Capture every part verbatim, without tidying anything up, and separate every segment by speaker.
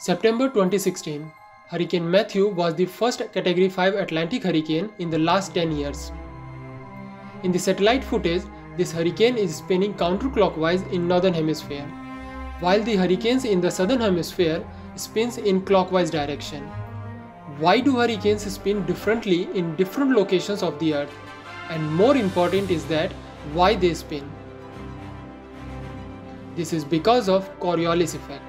Speaker 1: September twenty sixteen, Hurricane Matthew was the first Category five Atlantic hurricane in the last ten years. In the satellite footage, this hurricane is spinning counterclockwise in northern hemisphere, while the hurricanes in the southern hemisphere spins in clockwise direction. Why do hurricanes spin differently in different locations of the earth? And more important is that why they spin. This is because of Coriolis effect.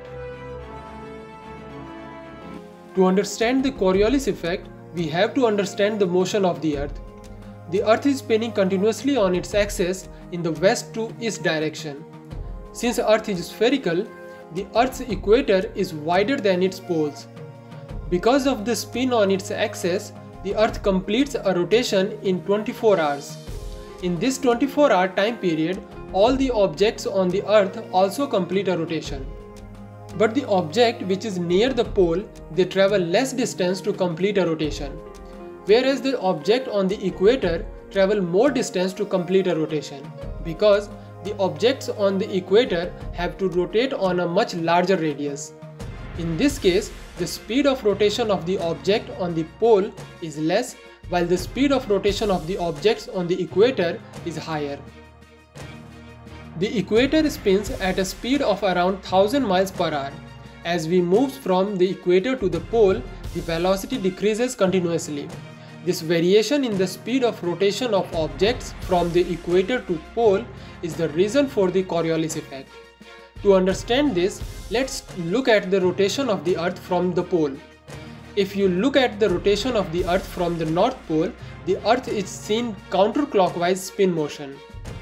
Speaker 1: To understand the Coriolis effect, we have to understand the motion of the earth. The earth is spinning continuously on its axis in the west to east direction. Since earth is spherical, the earth's equator is wider than its poles. Because of the spin on its axis, the earth completes a rotation in twenty-four hours. In this twenty-four hour time period, all the objects on the earth also complete a rotation. But the object which is near the pole, they travel less distance to complete a rotation, whereas the object on the equator travel more distance to complete a rotation, because the objects on the equator have to rotate on a much larger radius. In this case, the speed of rotation of the object on the pole is less, while the speed of rotation of the objects on the equator is higher. The equator spins at a speed of around one thousand miles per hour. As we move from the equator to the pole, the velocity decreases continuously. This variation in the speed of rotation of objects from the equator to pole is the reason for the Coriolis effect. To understand this, let's look at the rotation of the earth from the pole. If you look at the rotation of the earth from the north pole, the earth is seen counterclockwise spin motion.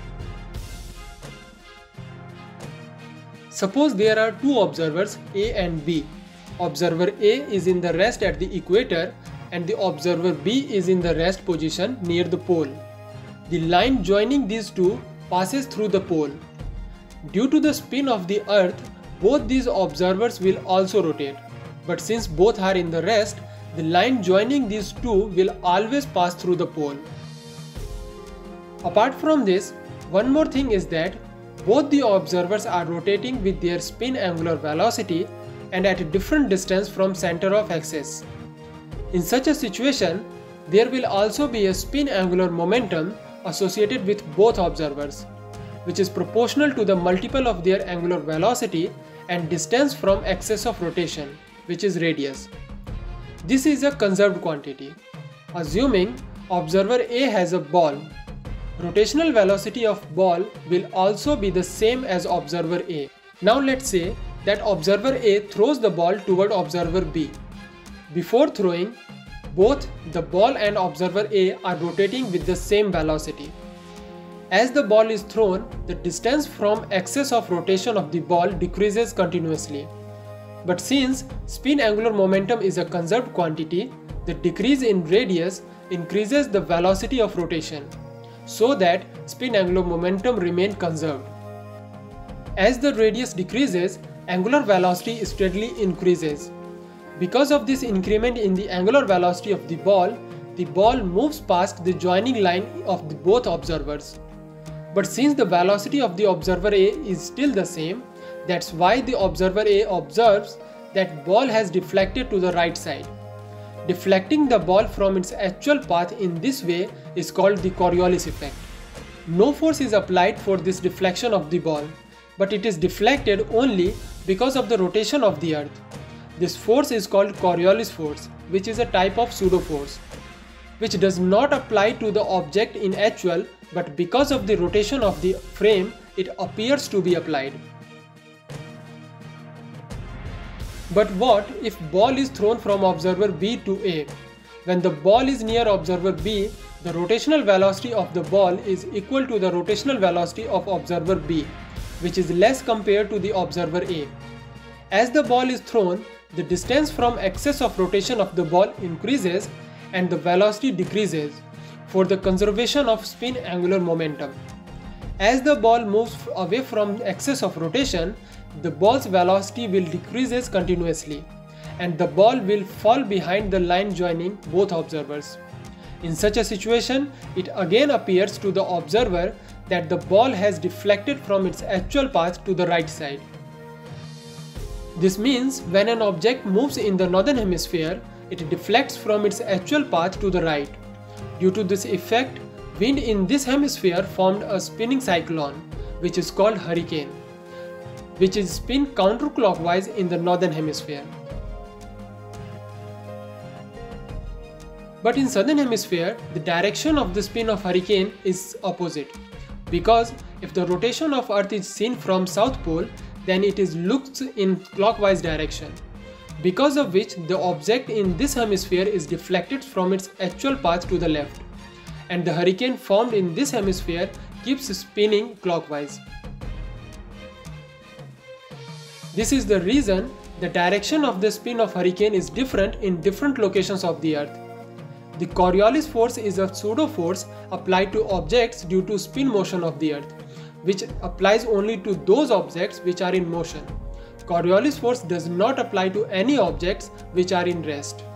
Speaker 1: Suppose there are two observers A and B. Observer A is in the rest at the equator and the observer B is in the rest position near the pole. The line joining these two passes through the pole. Due to the spin of the earth, both these observers will also rotate. But since both are in the rest, the line joining these two will always pass through the pole. Apart from this, one more thing is that both the observers are rotating with their spin angular velocity and at a different distance from center of axis. In such a situation, there will also be a spin angular momentum associated with both observers, which is proportional to the multiple of their angular velocity and distance from axis of rotation, which is radius. This is a conserved quantity. Assuming observer A has a ball, rotational velocity of ball will also be the same as observer A. Now let's say that observer A throws the ball toward observer B. Before throwing, both the ball and observer A are rotating with the same velocity. As the ball is thrown, the distance from axis of rotation of the ball decreases continuously. But since spin angular momentum is a conserved quantity, the decrease in radius increases the velocity of rotation, so that spin angular momentum remains conserved. As the radius decreases, angular velocity steadily increases. Because of this increment in the angular velocity of the ball, the ball moves past the joining line of the both observers. But since the velocity of the observer A is still the same, that's why the observer A observes that ball has deflected to the right side. Deflecting the ball from its actual path in this way is called the Coriolis effect. No force is applied for this deflection of the ball, but it is deflected only because of the rotation of the earth. This force is called Coriolis force, which is a type of pseudo-force, which does not apply to the object in actual, but because of the rotation of the frame, it appears to be applied. But what if ball is thrown from observer B to A? When the ball is near observer B, the rotational velocity of the ball is equal to the rotational velocity of observer B, which is less compared to the observer A. As the ball is thrown, the distance from axis of rotation of the ball increases and the velocity decreases for the conservation of spin angular momentum. As the ball moves away from axis of rotation, the ball's velocity will decreases continuously and the ball will fall behind the line joining both observers. In such a situation, it again appears to the observer that the ball has deflected from its actual path to the right side. This means when an object moves in the northern hemisphere, it deflects from its actual path to the right. Due to this effect, wind in this hemisphere formed a spinning cyclone, which is called hurricane, which is spin counterclockwise in the northern hemisphere. But in southern hemisphere, the direction of the spin of hurricane is opposite, because if the rotation of Earth is seen from South Pole, then it is looked in clockwise direction, because of which the object in this hemisphere is deflected from its actual path to the left, and the hurricane formed in this hemisphere keeps spinning clockwise. This is the reason the direction of the spin of hurricane is different in different locations of the Earth. The Coriolis force is a pseudo-force applied to objects due to spin motion of the Earth, which applies only to those objects which are in motion. Coriolis force does not apply to any objects which are in rest.